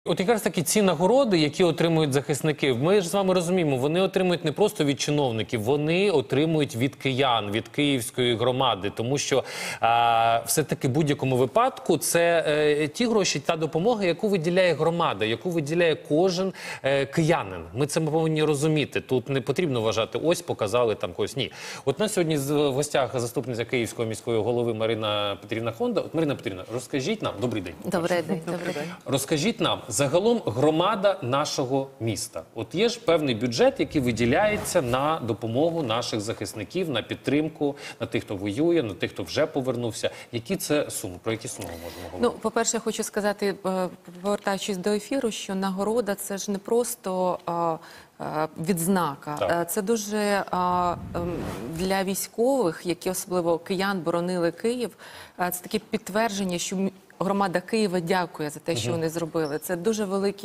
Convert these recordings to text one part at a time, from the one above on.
От якраз таки ці нагороди, які отримують захисники, ми ж з вами розуміємо, вони отримують не просто від чиновників, вони отримують від киян, від київської громади, тому що все-таки в будь-якому випадку це ті гроші, та допомога, яку виділяє громада, яку виділяє кожен киянин. Ми це повинні розуміти. Тут не потрібно вважати, ось показали там когось. Ні. От на сьогодні в гостях заступниця Київської міської голови Марина Петрівна Хонда. От, Марина Петрівна, розкажіть нам, добрий день. Добрий день. Розкажіть нам, загалом громада нашого міста. От є ж певний бюджет, який виділяється на допомогу наших захисників, на підтримку, на тих, хто воює, на тих, хто вже повернувся. Які це суми? Про які суми можемо говорити? Ну, по-перше, я хочу сказати, повертаючись до ефіру, що нагорода – це ж не просто відзнака. Так. Це дуже для військових, які особливо киян боронили Київ, це таке підтвердження, що громада Києва дякує за те, що вони зробили. Це дуже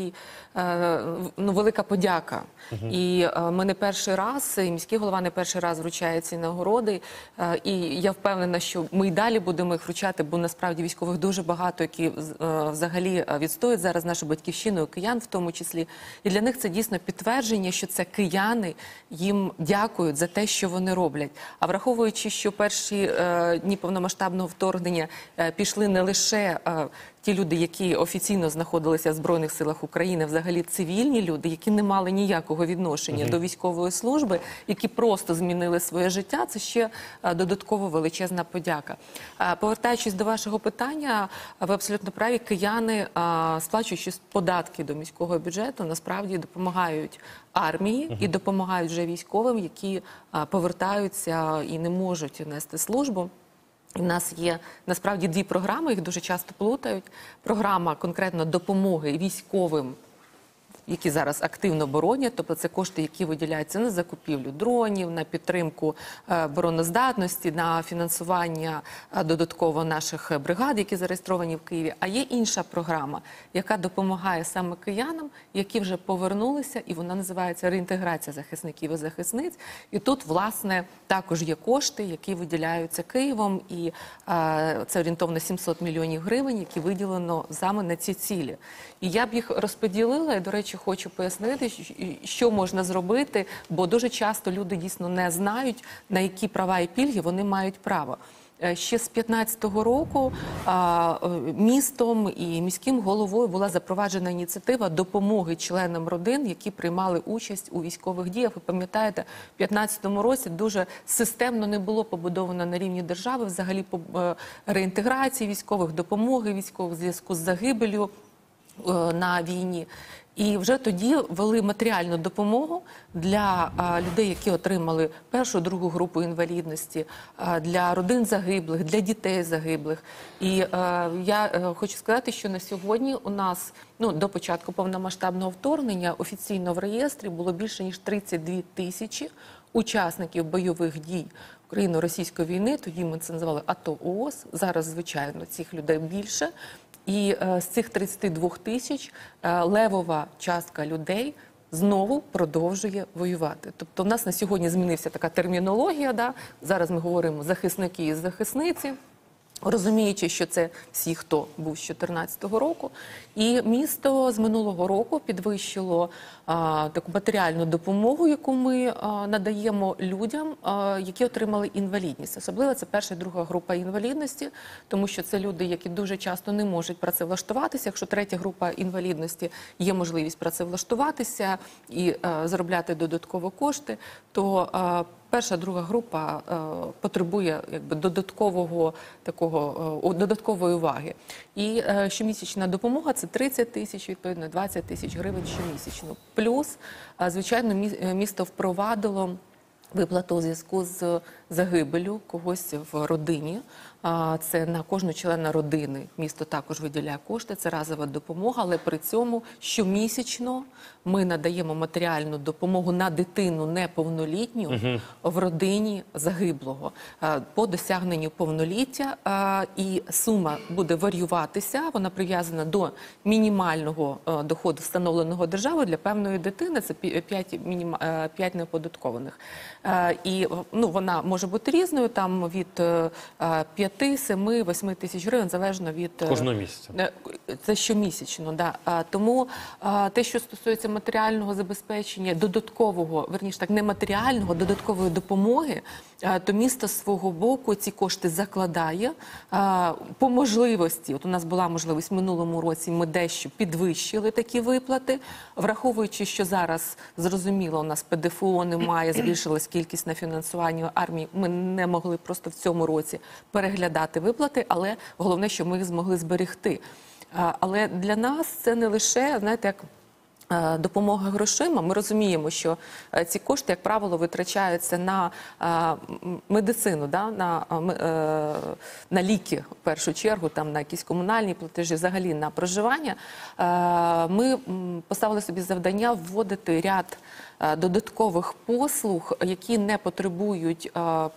велика подяка. І ми не перший раз, і міський голова не перший раз вручає ці нагороди. І я впевнена, що ми й далі будемо їх вручати, бо насправді військових дуже багато, які взагалі відстоюють зараз нашу батьківщину, і киян в тому числі. І для них це дійсно підтвердження, що це кияни їм дякують за те, що вони роблять. А враховуючи, що перші дні повномасштабного вторгнення пішли не лише ті люди, які офіційно знаходилися в Збройних силах України, взагалі цивільні люди, які не мали ніякого відношення до військової служби, які просто змінили своє життя, це ще додатково величезна подяка. Повертаючись до вашого питання, ви абсолютно праві, кияни, сплачуючи податки до міського бюджету, насправді допомагають армії і допомагають вже військовим, які повертаються і не можуть нести службу. У нас є, насправді, дві програми, їх дуже часто плутають. Програма конкретно допомоги військовим, які зараз активно боронять, тобто це кошти, які виділяються на закупівлю дронів, на підтримку обороноздатності, на фінансування додатково наших бригад, які зареєстровані в Києві. А є інша програма, яка допомагає саме киянам, які вже повернулися, і вона називається «Реінтеграція захисників і захисниць». І тут, власне, також є кошти, які виділяються Києвом, і це орієнтовно 700 мільйонів гривень, які виділено саме на ці цілі. І я б їх розподілила, і, до речі, хочу пояснити, що можна зробити, бо дуже часто люди дійсно не знають, на які права і пільги вони мають право. Ще з 2015 року містом і міським головою була запроваджена ініціатива допомоги членам родин, які приймали участь у військових діях. Ви пам'ятаєте, в 2015 році дуже системно не було побудовано на рівні держави взагалі реінтеграції військових, допомоги військових в зв'язку з загибеллю на війні. І вже тоді ввели матеріальну допомогу для людей, які отримали першу, другу групу інвалідності, для родин загиблих, для дітей загиблих. І я хочу сказати, що на сьогодні у нас, до початку повномасштабного вторгнення, офіційно в реєстрі було більше ніж 32 тисячі учасників бойових дій Україно-російської війни. Тоді ми це називали АТО-ООС. Зараз, звичайно, цих людей більше. І з цих 32 тисяч левова частка людей знову продовжує воювати. Тобто в нас на сьогодні змінився така термінологія, да? Зараз ми говоримо захисники і захисниці, розуміючи, що це всі, хто був з 2014 року. І місто з минулого року підвищило таку матеріальну допомогу, яку ми надаємо людям, які отримали інвалідність. Особливо це перша і друга група інвалідності, тому що це люди, які дуже часто не можуть працевлаштуватися. Якщо третя група інвалідності є можливість працевлаштуватися і заробляти додатково кошти, то перша, друга група потребує додаткової уваги. І щомісячна допомога – це 30 тисяч, відповідно, 20 тисяч гривень щомісячно. Плюс, звичайно, місто впровадило виплату у зв'язку з загибеллю когось в родині. Це на кожного члена родини місто також виділяє кошти, це разова допомога, але при цьому щомісячно ми надаємо матеріальну допомогу на дитину неповнолітню в родині загиблого по досягненню повноліття. І сума буде варіюватися, вона прив'язана до мінімального доходу, встановленого державою для певної дитини, це 5 неоподаткованих. І вона може бути різною, там від 5 5, 7, 8 тисяч гривень, залежно від... Кожного місяця. Це щомісячно, да. Тому те, що стосується матеріального забезпечення, додаткового, верніше так, нематеріального, додаткової допомоги, то місто з свого боку ці кошти закладає по можливості. От у нас була можливість в минулому році, ми дещо підвищили такі виплати, враховуючи, що зараз, зрозуміло, у нас ПДФО немає, збільшилась кількість на фінансування армії, ми не могли просто в цьому році переглядати виплати, але головне, що ми їх змогли зберегти. Але для нас це не лише, знаєте, як допомога грошима. Ми розуміємо, що ці кошти, як правило, витрачаються на медицину, да? На ліки, в першу чергу, там, на якісь комунальні платежі, взагалі на проживання. Ми поставили собі завдання вводити ряд додаткових послуг, які не потребують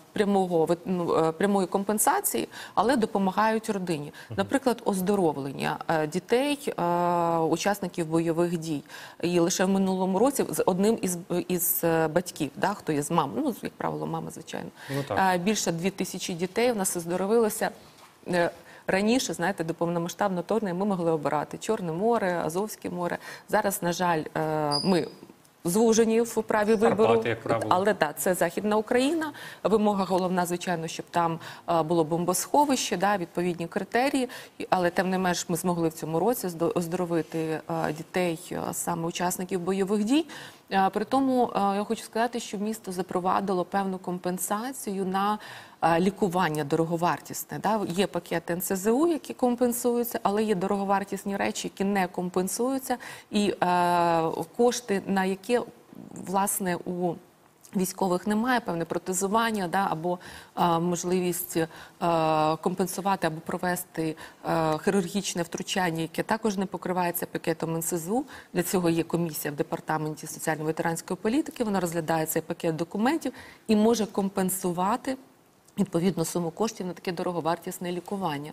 прямої компенсації, але допомагають родині. Наприклад, оздоровлення дітей, учасників бойових дій. І лише в минулому році з одним із батьків, да, хто є з мам, ну, як правило, мама, звичайно. Більше 2000 дітей у нас оздоровилося. Раніше, знаєте, до повномасштабного вторгнення ми могли обирати Чорне море, Азовське море. Зараз, на жаль, ми звужені в праві вибору, Карпати, як правило. Але так, це Західна Україна. Вимога головна, звичайно, щоб там було бомбосховище, да, відповідні критерії. Але тим не менш ми змогли в цьому році оздоровити дітей, саме учасників бойових дій. При тому я хочу сказати, що місто запровадило певну компенсацію на лікування дороговартісне. Да? Є пакети НСЗУ, які компенсуються, але є дороговартісні речі, які не компенсуються, і кошти, на які, власне, у військових немає, певне протезування, да, або можливість компенсувати або провести хірургічне втручання, яке також не покривається пакетом НСЗУ. Для цього є комісія в Департаменті соціально-ветеранської політики, вона розглядає цей пакет документів і може компенсувати відповідну суму коштів на таке дороговартісне лікування.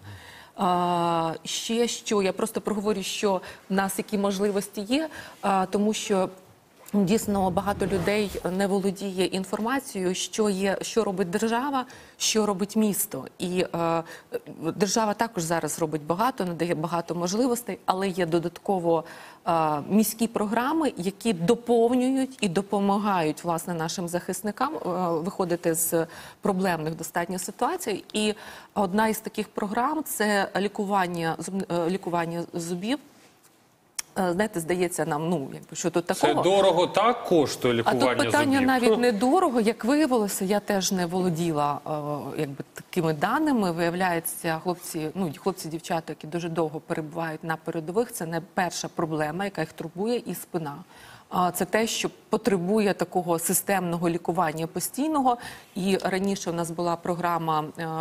Ще що, я просто проговорю, що в нас які можливості є, тому що дійсно багато людей не володіє інформацією, що робить держава, що робить місто. І держава також зараз робить багато, надає багато можливостей, але є додатково міські програми, які доповнюють і допомагають, власне, нашим захисникам виходити з проблемних достатньо ситуацій. І одна із таких програм – це лікування зубів. Знаєте, здається нам, ну, якби, що тут такого. Це дорого так коштує лікування зубів? А тут питання навіть не дорого. Як виявилося, я теж не володіла якби, такими даними. Виявляється, хлопці, дівчата, які дуже довго перебувають на передових, це не перша проблема, яка їх турбує, і спина. Це те, що потребує такого системного лікування постійного. І раніше у нас була програма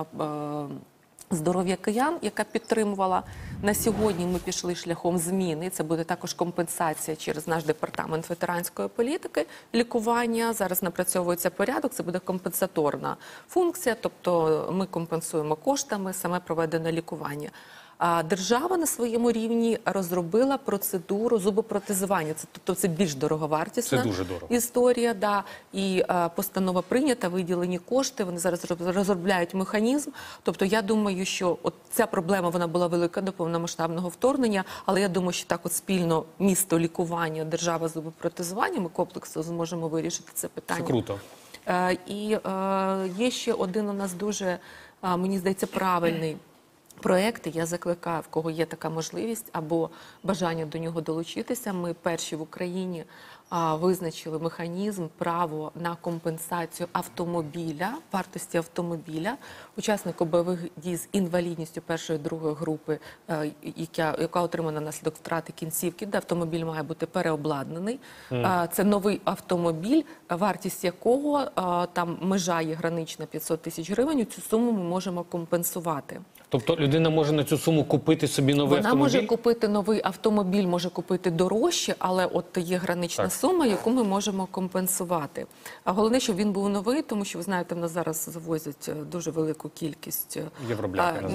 «Здоров'я киян», яка підтримувала. На сьогодні ми пішли шляхом зміни. Це буде також компенсація через наш департамент ветеранської політики, лікування. Зараз напрацьовується порядок, це буде компенсаторна функція, тобто ми компенсуємо коштами саме проведене лікування. А держава на своєму рівні розробила процедуру зубопротезування. Тобто це більш дороговартісна історія. Да. І постанова прийнята, виділені кошти, вони зараз розробляють механізм. Тобто я думаю, що от ця проблема вона була велика до повномасштабного вторгнення, але я думаю, що так от спільно місто лікування, держава зубопротезування, ми комплексно зможемо вирішити це питання. Це круто. І є ще один у нас дуже, мені здається, правильний проекти. Я закликаю, в кого є така можливість або бажання до нього долучитися. Ми перші в Україні визначили механізм, право на компенсацію автомобіля, вартості автомобіля, учаснику бойових дій з інвалідністю першої, другої групи, яка отримана внаслідок втрати кінцівки, де автомобіль має бути переобладнаний. Це новий автомобіль, вартість якого, там межа є гранична 500 тисяч гривень, цю суму ми можемо компенсувати. Тобто людина може на цю суму купити собі новий автомобіль? Вона може купити новий автомобіль, може купити дорожче, але от є гранична сума, яку ми можемо компенсувати. А головне, щоб він був новий, тому що, ви знаєте, в нас зараз завозять дуже велику кількість євробляхи.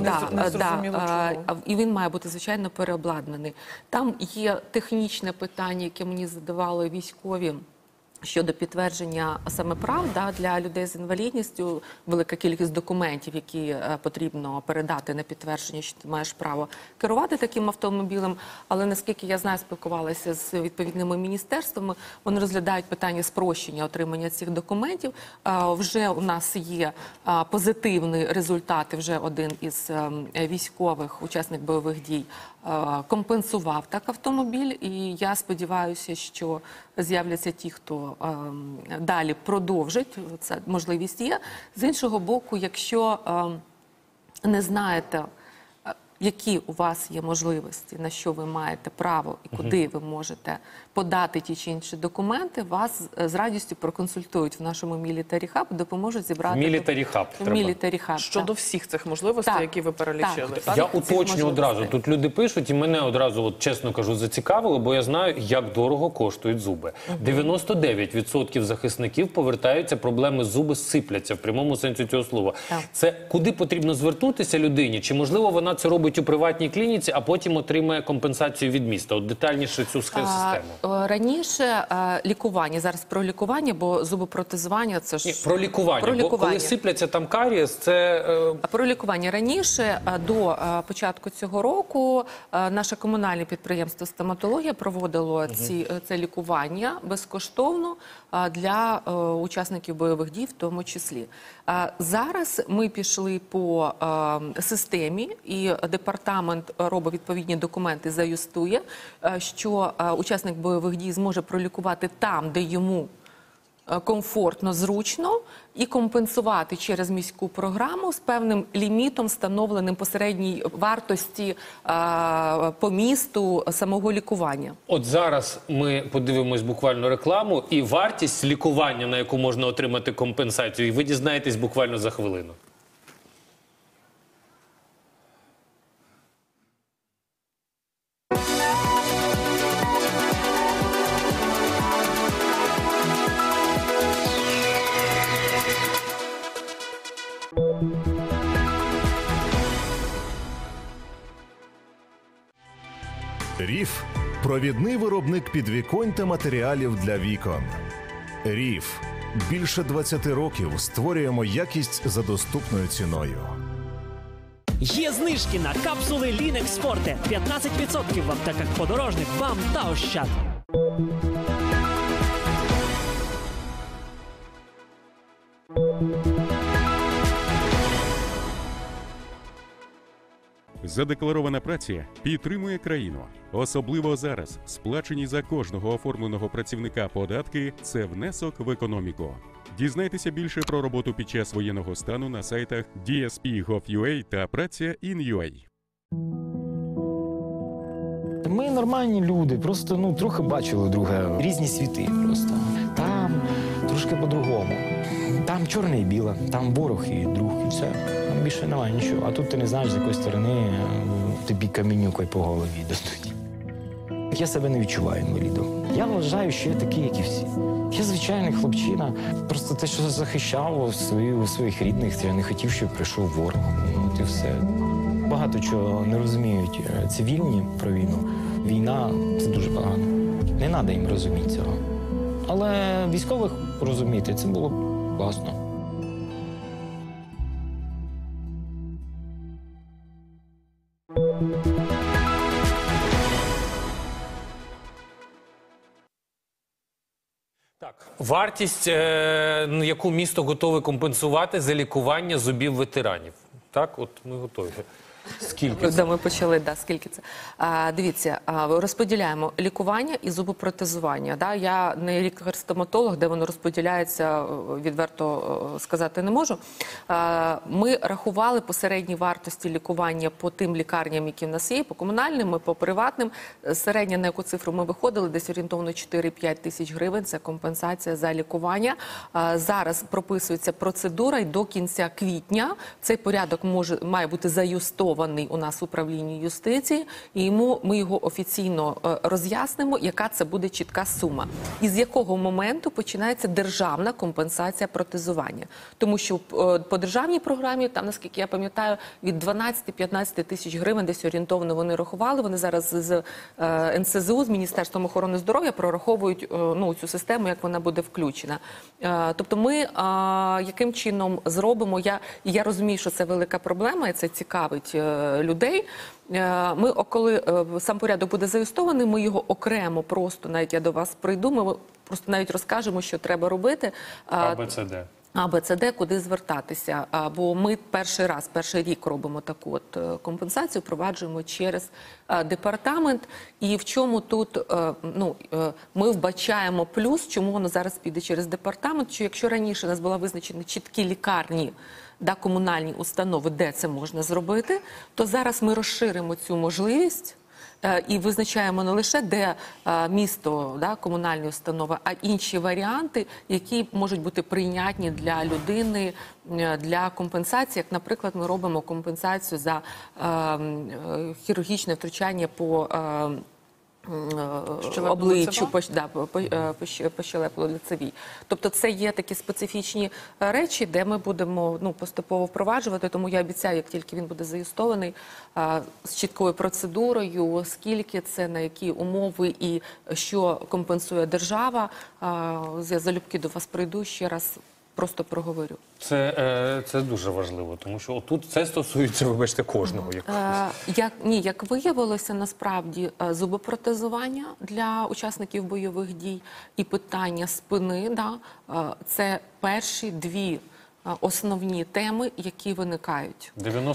І він має бути, звичайно, переобладнаний. Там є технічне питання, яке мені задавали військові. щодо підтвердження саме прав для людей з інвалідністю, велика кількість документів, які потрібно передати на підтвердження, що ти маєш право керувати таким автомобілем. Але наскільки я знаю, спілкувалася з відповідними міністерствами, вони розглядають питання спрощення отримання цих документів. Вже у нас є позитивні результати. Вже один із військових, учасник бойових дій, компенсував так автомобіль, і я сподіваюся, що з'являться ті, хто далі продовжить, ця можливість є. З іншого боку, якщо не знаєте, які у вас є можливості, на що ви маєте право і куди ви можете подати ті чи інші документи, вас з радістю проконсультують в нашому Military Hub, допоможуть зібрати... Military Hub треба. Military Hub, Щодо всіх цих можливостей, так, які ви перелічили. так. Я уточню одразу. Тут люди пишуть, і мене одразу, от, чесно кажу, зацікавило, бо я знаю, як дорого коштують зуби. 99% захисників повертаються, проблеми з зуби сипляться в прямому сенсі цього слова. Так. Це куди потрібно звернутися людині? Чи, можливо, вона це робить у приватній клініці, а потім отримає компенсацію від міста? От детальніше цю систему. Раніше лікування, зараз про лікування, бо зубопротезування це ж... Ні, про лікування. Про Бо лікування. коли сипляться там карієс, це... Про лікування. Раніше, до початку цього року, наше комунальне підприємство «Стоматологія» проводило це лікування безкоштовно для учасників бойових дій в тому числі. Зараз ми пішли по системі, і департамент робить відповідні документи, заюстує, що учасник бойових дій зможе пролікувати там, де йому комфортно, зручно, і компенсувати через міську програму з певним лімітом, встановленим по середній вартості по місту самого лікування. От зараз ми подивимось буквально рекламу і вартість лікування, на яку можна отримати компенсацію, і ви дізнаєтесь буквально за хвилину. Ріф – провідний виробник підвіконь та матеріалів для вікон. Ріф. Більше 20 років створюємо якість за доступною ціною. Є знижки на капсули Linux Forte. 15% в аптеках «Подорожник», «БАМ» та «Ощад». Задекларована праця підтримує країну. Особливо зараз сплачені за кожного оформленого працівника податки – це внесок в економіку. Дізнайтеся більше про роботу під час воєнного стану на сайтах DSP.gov.ua та Праця.in.ua. Ми нормальні люди, просто трохи бачили друге. Різні світи просто. Там трошки по-другому. Там чорне і біле, там ворог і друг, і все. Там більше немає нічого. А тут ти не знаєш, з якої сторони тобі камінюкою по голові дадуть. Я себе не відчуваю інвалідом. Я вважаю, що я такий, як і всі. Я звичайний хлопчина. Просто те, що захищав своїх рідних, я не хотів, щоб прийшов ворог. От і все. Багато чого не розуміють цивільні про війну. Війна – це дуже погано. Не треба їм розуміти цього. Але військових розуміти – це було б класно. Так, вартість, яку місто готове компенсувати за лікування зубів ветеранів. Так, от ми готові. Скільки це? Ми почали, скільки це. Дивіться, розподіляємо лікування і зубопротезування. Я не лікар-стоматолог, де воно розподіляється, відверто сказати не можу. Ми рахували по середній вартості лікування по тим лікарням, які в нас є, по комунальним, по приватним. Середня, на яку цифру ми виходили, десь орієнтовно 4-5 тисяч гривень – це компенсація за лікування. Зараз прописується процедура, і до кінця квітня цей порядок має бути заюстований зареєстрований у нас в управлінні юстиції, і ми його офіційно роз'яснимо, яка це буде чітка сума. І з якого моменту починається державна компенсація протезування. Тому що по державній програмі, там, наскільки я пам'ятаю, від 12-15 тисяч гривень десь орієнтовно вони рахували. Вони зараз з НСЗУ, з Міністерством охорони здоров'я прораховують цю систему, як вона буде включена. Тобто ми яким чином зробимо, я розумію, що це велика проблема, і це цікавить людей. Коли сам порядок буде зареєстрований, ми його окремо просто, навіть я до вас прийду, ми просто навіть розкажемо, що треба робити. АБЦД, куди звертатися. Бо ми перший рік робимо таку от компенсацію, впроваджуємо через департамент. І в чому тут ми вбачаємо плюс, чому воно зараз піде через департамент, що якщо раніше у нас була визначені чіткі лікарні, комунальні установи, де це можна зробити, то зараз ми розширимо цю можливість і визначаємо не лише, де місто, комунальні установи, а інші варіанти, які можуть бути прийнятні для людини, для компенсації. Як, наприклад, ми робимо компенсацію за хірургічне втручання по обличчю, по щелепно-лицевій. Тобто це є такі специфічні речі, де ми будемо поступово впроваджувати, тому я обіцяю, як тільки він буде зареєстрований, з чіткою процедурою, скільки це, на які умови і що компенсує держава. Я залюбки до вас прийду, ще раз просто проговорю. Це дуже важливо, тому що отут це стосується, вибачте, кожного. Як виявилося, насправді, зубопротезування для учасників бойових дій і питання спини, це перші дві основні теми, які виникають.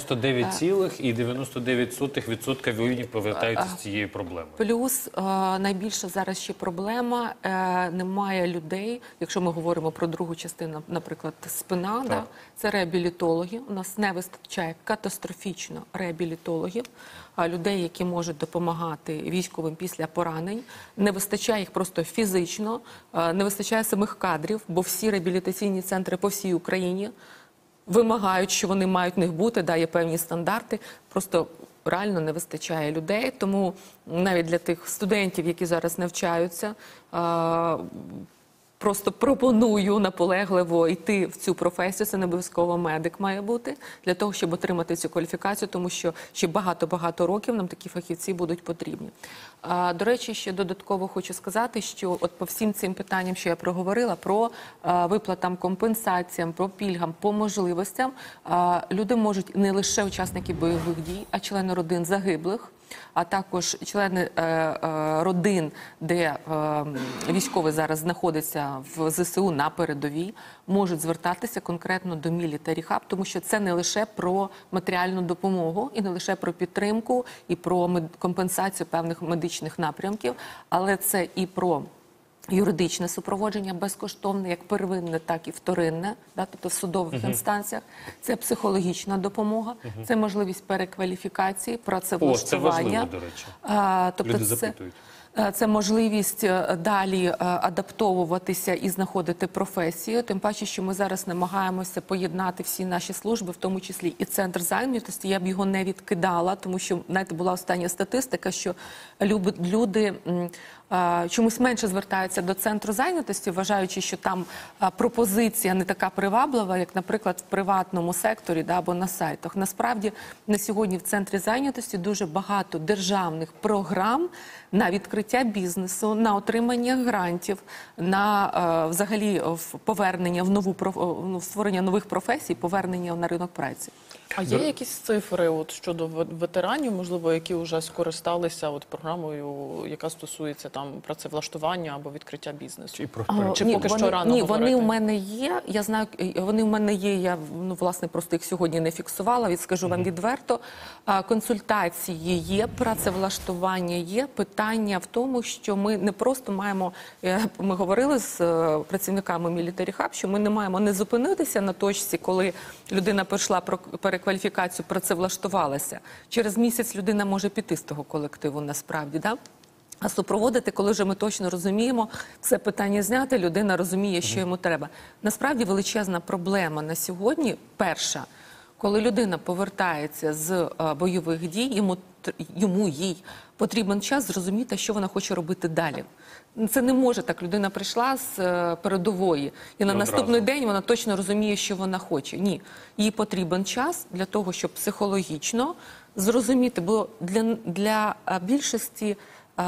99,99% воїнів повертаються з цією проблемою. Плюс найбільша зараз ще проблема, немає людей, якщо ми говоримо про другу частину, наприклад, спина, це реабілітологи. У нас не вистачає катастрофічно реабілітологів, людей, які можуть допомагати військовим після поранень. Не вистачає їх просто фізично, не вистачає самих кадрів, бо всі реабілітаційні центри по всій Україні вимагають, що вони мають в них бути, є певні стандарти, просто реально не вистачає людей. Тому навіть для тих студентів, які зараз навчаються, просто пропоную наполегливо йти в цю професію, це не обов'язково медик має бути, для того, щоб отримати цю кваліфікацію, тому що ще багато-багато років нам такі фахівці будуть потрібні. До речі, ще додатково хочу сказати, що от по всім цим питанням, що я проговорила, про виплатам, компенсаціям, про пільгам, по можливостям, люди можуть не лише учасники бойових дій, а члени родин загиблих, а також члени родин, де військовий зараз знаходиться в ЗСУ на передовій, можуть звертатися конкретно до Military Hub, тому що це не лише про матеріальну допомогу, і не лише про підтримку, і про компенсацію певних медичних напрямків, але це і про юридичне супроводження безкоштовне, як первинне, так і вторинне, тобто в судових інстанціях. Це психологічна допомога, це можливість перекваліфікації, працевлаштування. Це важливо, до речі. Люди запитують. Це можливість далі адаптовуватися і знаходити професію. Тим паче, що ми зараз намагаємося поєднати всі наші служби, в тому числі і центр зайнятості. Я б його не відкидала, тому що, знаєте, була остання статистика, що люди чомусь менше звертаються до центру зайнятості, вважаючи, що там пропозиція не така приваблива, як, наприклад, в приватному секторі або на сайтах. Насправді, на сьогодні в центрі зайнятості дуже багато державних програм на відкриття бізнесу, на отримання грантів, на взагалі повернення в створення нових професій, повернення на ринок праці. А є якісь цифри щодо ветеранів, можливо, які вже скористалися програмою, яка стосується працевлаштування або відкриття бізнесу? Чи поки що рано говорити? Вони у мене є, я знаю, вони у мене є, я власне просто їх сьогодні не фіксувала, скажу вам відверто. Консультації є, працевлаштування є, питання в тому, що ми не просто маємо, ми говорили з працівниками Military Hub, що ми не маємо не зупинитися на точці, коли людина пройшла перекваліфікацію, працевлаштувалася. Через місяць людина може піти з того колективу насправді, а супроводити, коли вже ми точно розуміємо, все питання зняти, людина розуміє, що йому треба. Насправді величезна проблема на сьогодні, перша, Коли людина повертається з бойових дій, їй потрібен час зрозуміти, що вона хоче робити далі. Це не може так. Людина прийшла з передової, і на наступний день вона точно розуміє, що вона хоче. Ні, їй потрібен час для того, щоб психологічно зрозуміти, бо для більшості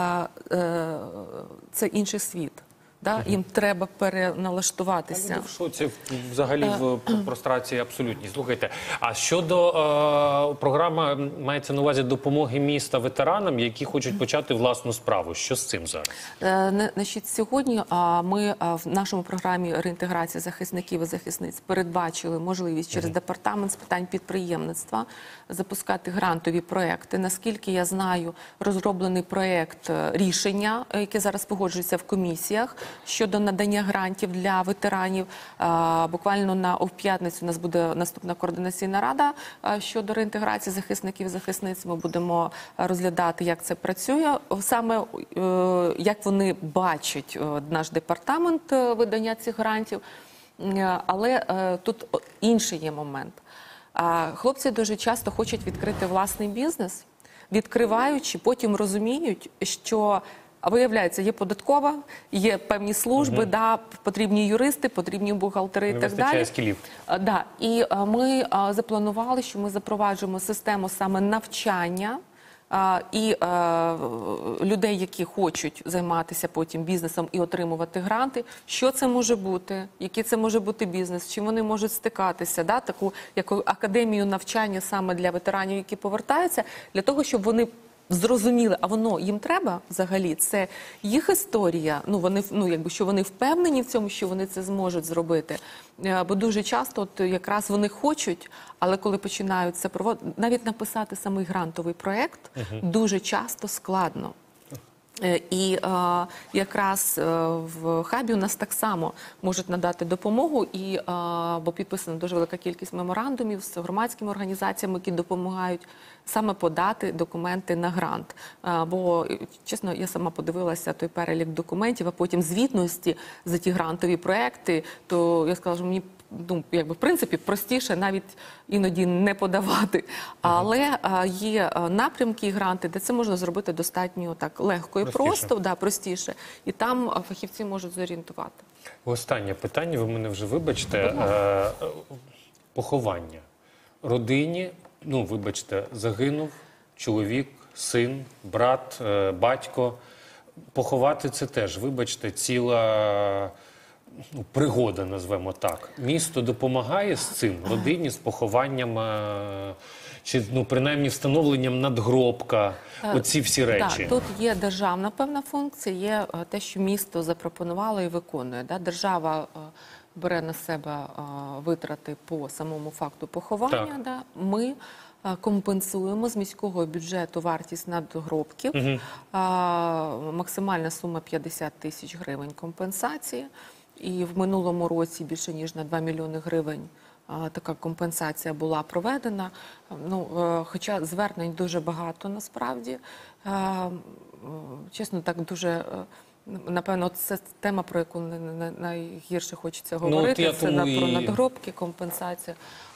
це інший світ. Да? Їм треба переналаштуватися. Я в шоці взагалі в прострації абсолютній. Слухайте, а щодо програми, мається на увазі допомоги міста ветеранам, які хочуть почати власну справу. Що з цим зараз? Значить, сьогодні ми в нашому програмі реінтеграції захисників і захисниць передбачили можливість через департамент з питань підприємництва запускати грантові проекти. Наскільки я знаю, розроблений проект рішення, яке зараз погоджується в комісіях, щодо надання грантів для ветеранів. Буквально в п'ятницю у нас буде наступна координаційна рада щодо реінтеграції захисників і захисниць. Ми будемо розглядати, як це працює. Саме як вони бачать наш департамент видання цих грантів. Але тут інший є момент. Хлопці дуже часто хочуть відкрити власний бізнес, відкриваючи, потім розуміють, що виявляється, є податкова, є певні служби, да, потрібні юристи, потрібні бухгалтери і так далі. Скілів. Да. І ми запланували, що ми запроваджуємо систему саме навчання і людей, які хочуть займатися потім бізнесом і отримувати гранти. Що це може бути? Який це може бути бізнес? Чим вони можуть стикатися? Да? Таку як академію навчання саме для ветеранів, які повертаються, для того, щоб вони зрозуміли, а воно їм треба взагалі, це їх історія, що вони впевнені в цьому, що вони це зможуть зробити. Бо дуже часто якраз вони хочуть, але коли починають це проводити, навіть написати самий грантовий проєкт дуже часто складно. І якраз в хабі у нас так само можуть надати допомогу, бо підписана дуже велика кількість меморандумів з громадськими організаціями, які допомагають саме подати документи на грант. Бо, чесно, я сама подивилася той перелік документів, а потім звітності за ті грантові проекти, то я сказала, що мені в принципі, простіше навіть іноді не подавати. Але є напрямки і гранти, де це можна зробити достатньо так легко і просто, простіше. І там фахівці можуть зорієнтувати. Останнє питання, ви мене вже вибачте. Поховання. Родині, вибачте, загинув чоловік, син, брат, батько. Поховати це теж, вибачте, ціла пригода, назвемо так. Місто допомагає з цим родині, з похованням, чи принаймні встановленням надгробка, оці всі речі. Так, тут є державна певна функція, є те, що місто запропонувало і виконує. Держава бере на себе витрати по самому факту поховання. Ми компенсуємо з міського бюджету вартість надгробків. Максимальна сума 50 тисяч гривень компенсації. І в минулому році більше ніж на 2 мільйони гривень така компенсація була проведена. Хоча звернень дуже багато насправді. Чесно, так дуже, напевно, це тема, про яку найгірше хочеться говорити. Це про надгробки, компенсація.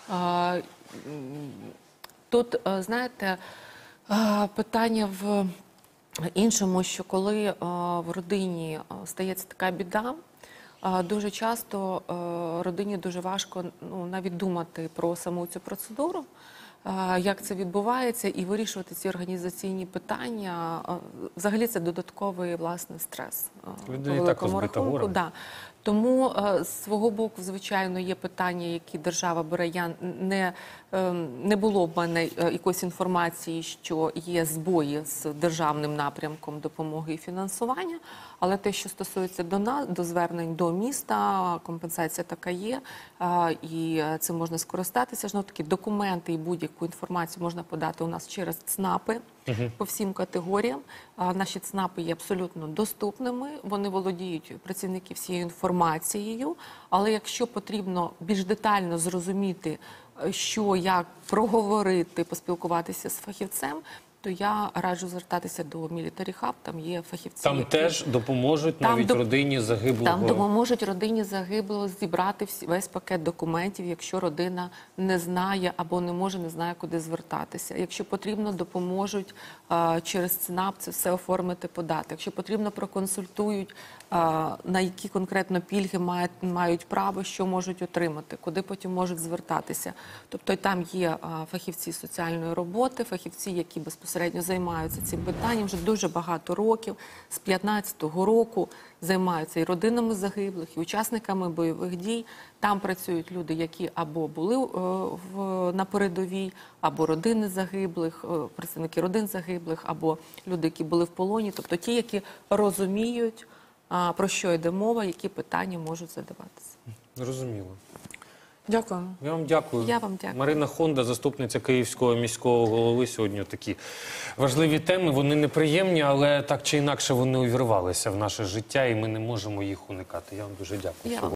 Тут, знаєте, питання в іншому, що коли в родині стається така біда, дуже часто родині дуже важко навіть думати про саму цю процедуру, як це відбувається, і вирішувати ці організаційні питання. Взагалі це додатковий, власне, стрес. Людина і так розбита горем. Тому з свого боку, звичайно, є питання, які держава бере. Не було в мене якоїсь інформації, що є збої з державним напрямком допомоги і фінансування, але те, що стосується до нас, до звернень до міста, компенсація така є, і цим можна скористатися. Такі документи і будь-яку інформацію можна подати у нас через ЦНАПи по всім категоріям. Наші ЦНАПи є абсолютно доступними, вони володіють працівники всією інформацією, але якщо потрібно більш детально зрозуміти, що, як проговорити, поспілкуватися з фахівцем, то я раджу звертатися до Military Hub, там є фахівці. Там які- теж допоможуть Там навіть родині загиблого. Там допоможуть родині загиблого зібрати весь пакет документів, якщо родина не знає або не знає, куди звертатися. Якщо потрібно, допоможуть через ЦНАП це все оформити, подати. Якщо потрібно, проконсультують, на які конкретно пільги мають право, що можуть отримати, куди потім можуть звертатися. Тобто там є фахівці соціальної роботи, фахівці, які безпосередньо займаються цим питанням вже дуже багато років, з 15-го року займаються і родинами загиблих, і учасниками бойових дій. Там працюють люди, які або були на передовій, або родини загиблих, представники родин загиблих, або люди, які були в полоні. Тобто ті, які розуміють, про що йде мова, які питання можуть задаватися. Зрозуміло. Дякую. Я вам дякую. Я вам дякую. Марина Хонда, заступниця Київського міського голови. Сьогодні такі важливі теми. Вони неприємні, але так чи інакше вони увірвалися в наше життя, і ми не можемо їх уникати. Я вам дуже дякую. Я вам